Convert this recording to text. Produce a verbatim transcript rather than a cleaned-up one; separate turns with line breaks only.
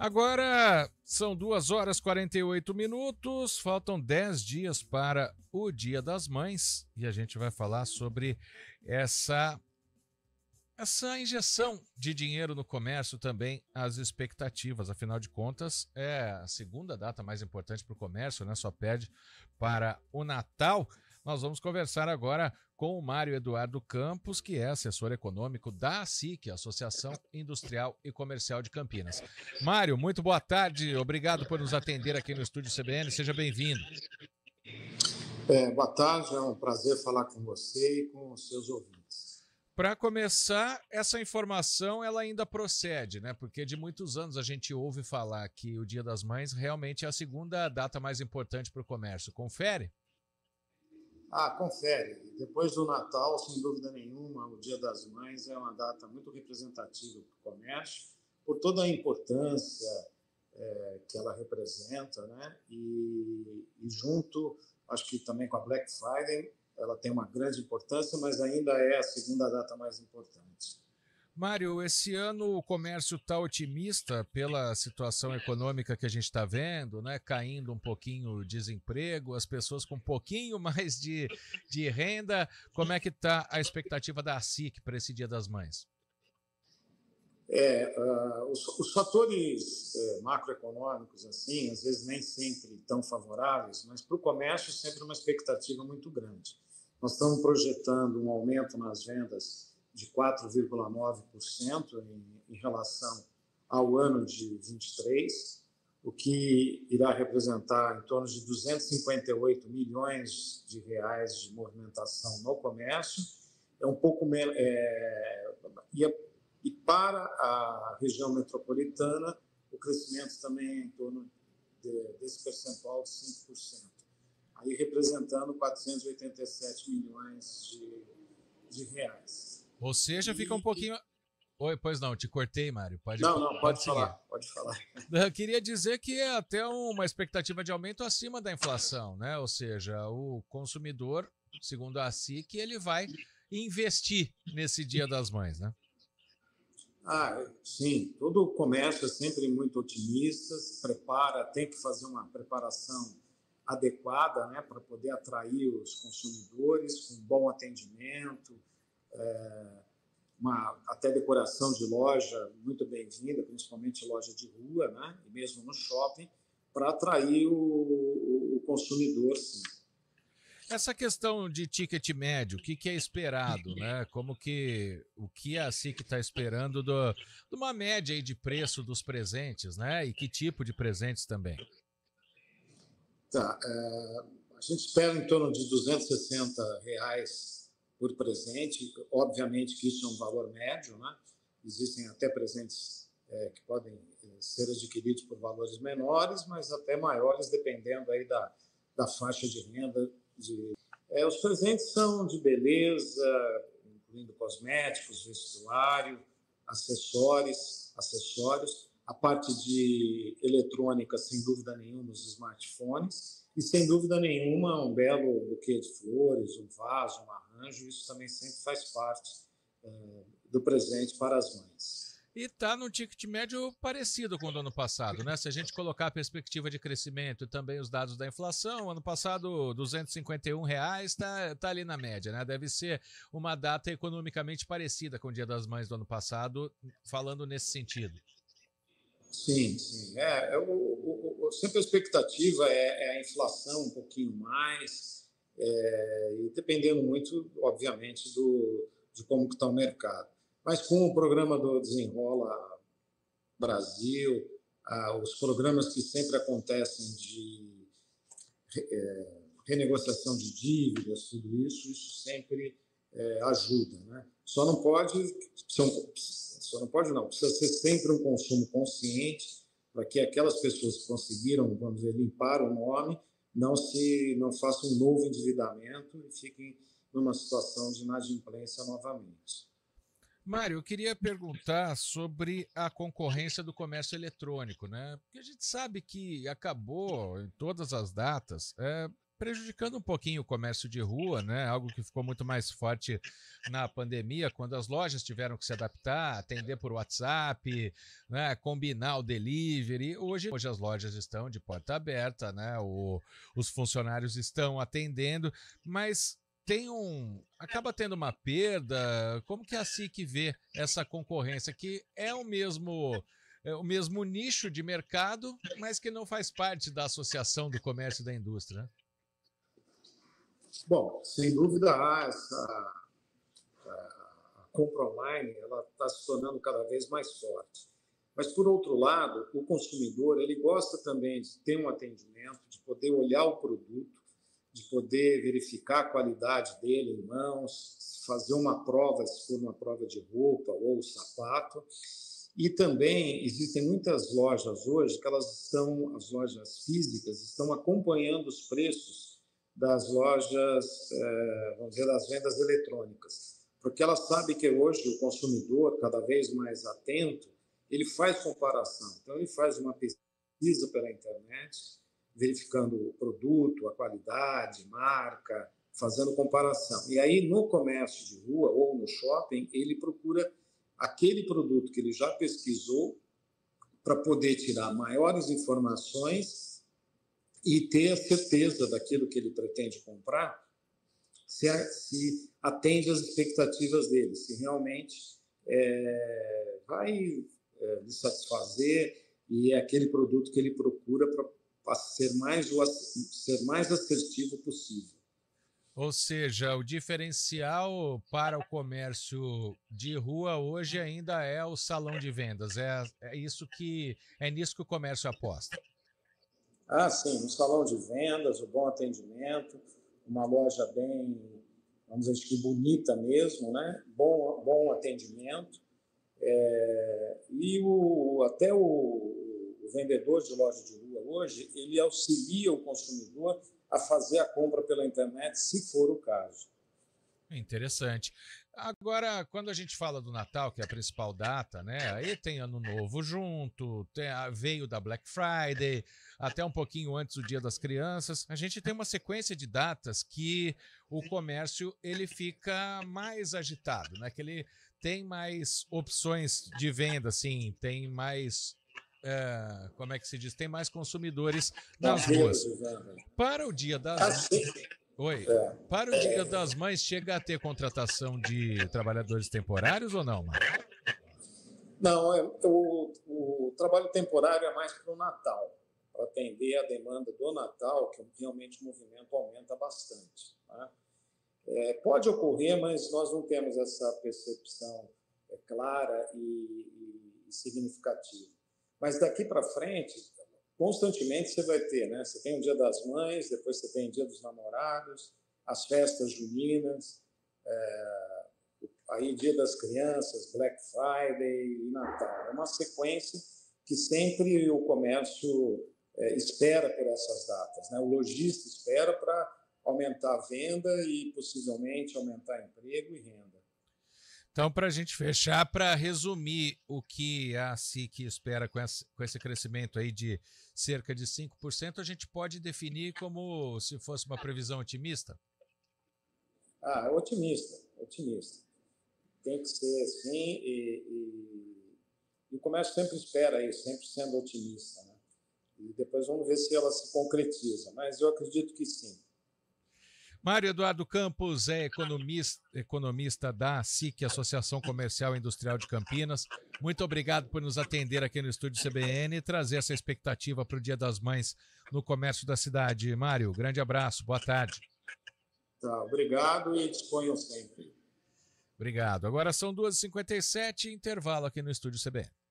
Agora são duas horas e quarenta e oito minutos, faltam dez dias para o Dia das Mães e a gente vai falar sobre essa, essa injeção de dinheiro no comércio, também as expectativas. Afinal de contas, é a segunda data mais importante para o comércio, né? Só perde para o Natal. Nós vamos conversar agora com o Mário Eduardo Campos, que é assessor econômico da ASIC, Associação Industrial e Comercial de Campinas. Mário, muito boa tarde, obrigado por nos atender aqui no Estúdio C B N, seja bem-vindo.
É, boa tarde, é um prazer falar com você e com os seus ouvintes.
Para começar, essa informação ela ainda procede, né? Porque de muitos anos a gente ouve falar que o Dia das Mães realmente é a segunda data mais importante para o comércio. Confere?
Ah, confere. Depois do Natal, sem dúvida nenhuma, o Dia das Mães é uma data muito representativa para o comércio, por toda a importância é, que ela representa, né? E, e junto, acho que também com a Black Friday, ela tem uma grande importância, mas ainda é a segunda data mais importante.
Mário, esse ano o comércio está otimista pela situação econômica que a gente está vendo, né? Caindo um pouquinho o desemprego, as pessoas com um pouquinho mais de, de renda. Como é que está a expectativa da ASIC para esse Dia das Mães?
É, uh, os, os fatores é, macroeconômicos, assim, às vezes nem sempre tão favoráveis, mas para o comércio sempre uma expectativa muito grande. Nós estamos projetando um aumento nas vendas de quatro vírgula nove por cento em, em relação ao ano de vinte e três, o que irá representar em torno de duzentos e cinquenta e oito milhões de reais de movimentação no comércio. É um pouco menos... É, e, e para a região metropolitana, o crescimento também é em torno de, desse percentual de cinco por cento, aí representando quatrocentos e oitenta e sete milhões de, de reais.
Ou seja, fica um pouquinho... Oi, pois não, te cortei, Mário. Pode,
não, não, pode,
pode
falar,
seguir.
pode falar.
Eu queria dizer que é até uma expectativa de aumento acima da inflação, né? Ou seja, o consumidor, segundo a ASIC, ele vai investir nesse Dia das Mães, né?
Ah, sim, todo o comércio é sempre muito otimista, se prepara, tem que fazer uma preparação adequada, né, para poder atrair os consumidores com bom atendimento, é, uma, até decoração de loja muito bem-vinda, principalmente loja de rua, né, e mesmo no shopping, para atrair o, o, o consumidor, sim.
Essa questão de ticket médio, o que, que é esperado, né? Como que o que a ASIC está esperando do, de uma média aí de preço dos presentes, né? E que tipo de presentes também?
Tá, é, a gente espera em torno de duzentos e sessenta reais por presente. Obviamente que isso é um valor médio, né? Existem até presentes é, que podem ser adquiridos por valores menores, mas até maiores, dependendo aí da, da faixa de renda. De, é, os presentes são de beleza, incluindo cosméticos, vestuário, acessórios, acessórios, a parte de eletrônica, sem dúvida nenhuma, os smartphones, e sem dúvida nenhuma um belo buquê de flores, um vaso, um arranjo, isso também sempre faz parte é, do presente para as mães.
E está num ticket médio parecido com o do ano passado, né? Se a gente colocar a perspectiva de crescimento e também os dados da inflação, ano passado duzentos e cinquenta e um reais está tá ali na média, né? Deve ser uma data economicamente parecida com o Dia das Mães do ano passado, falando nesse sentido.
Sim, sim. É, é o, o, o, sempre a expectativa é, é a inflação um pouquinho mais, é, e dependendo muito, obviamente, do, de como está o mercado. Mas com o programa do Desenrola Brasil, ah, os programas que sempre acontecem de é, renegociação de dívidas, tudo isso, isso sempre é, ajuda, né? Só não pode, só, só não pode não, precisa ser sempre um consumo consciente para que aquelas pessoas que conseguiram, vamos dizer, limpar o nome, não, se, não façam um novo endividamento e fiquem numa situação de inadimplência novamente.
Mário, eu queria perguntar sobre a concorrência do comércio eletrônico, né? Porque a gente sabe que acabou em todas as datas é, prejudicando um pouquinho o comércio de rua, né? Algo que ficou muito mais forte na pandemia, quando as lojas tiveram que se adaptar, atender por WhatsApp, né? Combinar o delivery. Hoje, hoje as lojas estão de porta aberta, né? O, os funcionários estão atendendo, mas tem um, acaba tendo uma perda. Como que a S I C vê essa concorrência, que é o mesmo... É o mesmo nicho de mercado, mas que não faz parte da Associação do Comércio e da Indústria, né?
Bom, sem dúvida há essa a compra online, ela está se tornando cada vez mais forte. Mas, por outro lado, o consumidor ele gosta também de ter um atendimento, de poder olhar o produto, de poder verificar a qualidade dele em mãos, fazer uma prova, se for uma prova de roupa ou sapato. E também existem muitas lojas hoje que elas estão, as lojas físicas, estão acompanhando os preços das lojas, vamos dizer, das vendas eletrônicas. Porque elas sabem que hoje o consumidor, cada vez mais atento, ele faz comparação. Então, ele faz uma pesquisa pela internet, verificando o produto, a qualidade, marca, fazendo comparação. E aí, no comércio de rua ou no shopping, ele procura aquele produto que ele já pesquisou para poder tirar maiores informações e ter a certeza daquilo que ele pretende comprar, se, se atende às expectativas dele, se realmente é, vai é, lhe satisfazer e é aquele produto que ele procura para ser mais, ser mais assertivo possível.
Ou seja, o diferencial para o comércio de rua hoje ainda é o salão de vendas. É, é isso que é nisso que o comércio aposta.
Ah, sim, um salão de vendas, um bom atendimento, uma loja bem, vamos dizer que bonita mesmo, né? Bom, bom atendimento. É, e o, até o, o vendedor de loja de rua hoje, ele auxilia o consumidor a fazer a compra pela internet, se for o caso.
Interessante. Agora, quando a gente fala do Natal, que é a principal data, né? Aí tem Ano Novo junto, tem a, veio da Black Friday, até um pouquinho antes do Dia das Crianças. A gente tem uma sequência de datas que o comércio ele fica mais agitado, né? Que ele tem mais opções de venda, assim, tem mais... É, como é que se diz? Tem mais consumidores nas ruas. Para o Dia das Oi. Para o Dia das Mães, chega a ter contratação de trabalhadores temporários ou não, Mário?
Não, é, o, o trabalho temporário é mais para o Natal, para atender a demanda do Natal, que realmente o movimento aumenta bastante. Tá? É, pode ocorrer, mas nós não temos essa percepção é, clara e, e significativa. Mas daqui para frente, constantemente você vai ter, né? Você tem o Dia das Mães, depois você tem o Dia dos Namorados, as festas juninas, é, aí Dia das Crianças, Black Friday e Natal. É uma sequência que sempre o comércio é, espera por essas datas, né? O lojista espera para aumentar a venda e possivelmente aumentar emprego e renda.
Então, para a gente fechar, para resumir o que a S I C espera com esse, com esse crescimento aí de cerca de cinco por cento, a gente pode definir como se fosse uma previsão otimista?
Ah, otimista, otimista. Tem que ser assim, e, e, e o comércio sempre espera isso, sempre sendo otimista, né? E depois vamos ver se ela se concretiza, mas eu acredito que sim.
Mário Eduardo Campos é economista, economista da A S I C, Associação Comercial e Industrial de Campinas. Muito obrigado por nos atender aqui no Estúdio C B N e trazer essa expectativa para o Dia das Mães no comércio da cidade. Mário, grande abraço, boa tarde.
Tá, obrigado e disponham sempre.
Obrigado. Agora são duas e cinquenta e sete, intervalo aqui no Estúdio C B N.